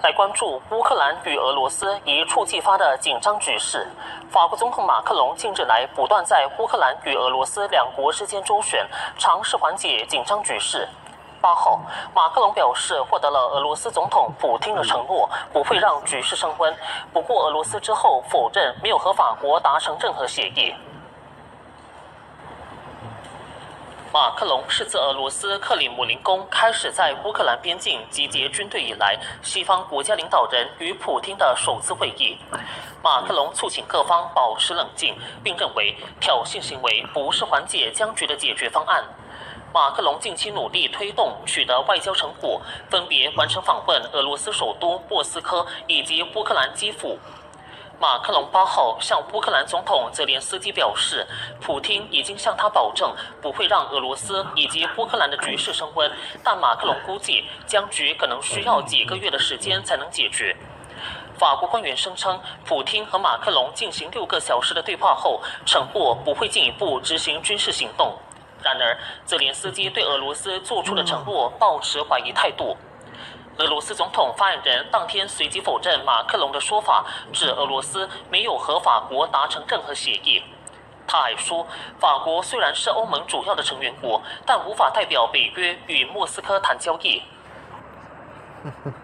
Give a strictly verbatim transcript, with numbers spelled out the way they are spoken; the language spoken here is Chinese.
来关注乌克兰与俄罗斯一触即发的紧张局势。法国总统马克龙近日来不断在乌克兰与俄罗斯两国之间周旋，尝试缓解紧张局势。八号，马克龙表示获得了俄罗斯总统普京的承诺，不会让局势升温。不过，俄罗斯之后否认没有和法国达成任何协议。马克龙是自俄罗斯克里姆林宫开始在乌克兰边境集结军队以来，西方国家领导人与普京的首次会议。马克龙促请各方保持冷静，并认为挑衅行为不是缓解僵局的解决方案。马克龙近期努力推动取得外交成果，分别完成访问俄罗斯首都莫斯科以及乌克兰基辅。马克龙八号向乌克兰总统泽连斯基表示，普京已经向他保证不会让俄罗斯以及乌克兰的局势升温，但马克龙估计僵局可能需要几个月的时间才能解决。法国官员声称，普京和马克龙进行六个小时的对话后，承诺不会进一步执行军事行动。然而，泽连斯基对俄罗斯做出的承诺抱持怀疑态度。俄罗斯总统发言人当天随即否认马克龙的说法，指俄罗斯没有和法国达成任何协议。他还说，法国虽然是欧盟主要的成员国，但无法代表北约与莫斯科谈交易。